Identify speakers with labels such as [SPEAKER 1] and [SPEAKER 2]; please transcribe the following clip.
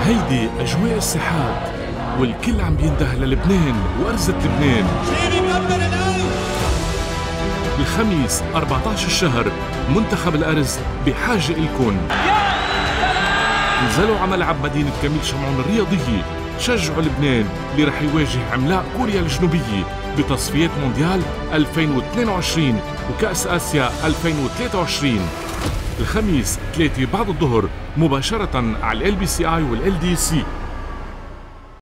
[SPEAKER 1] هيدي أجواء الساحات والكل عم بينده للبنان وأرزة لبنان. الخميس 14 الشهر منتخب الأرز بحاجة إلكن. نزلوا على ملعب مدينة كميل شمعون الرياضية، شجعوا لبنان اللي رح يواجه عملاق كوريا الجنوبية بتصفيات مونديال 2022 وكأس آسيا 2023. الخميس 3 بعد الظهر مباشرة على LBCI والLDC.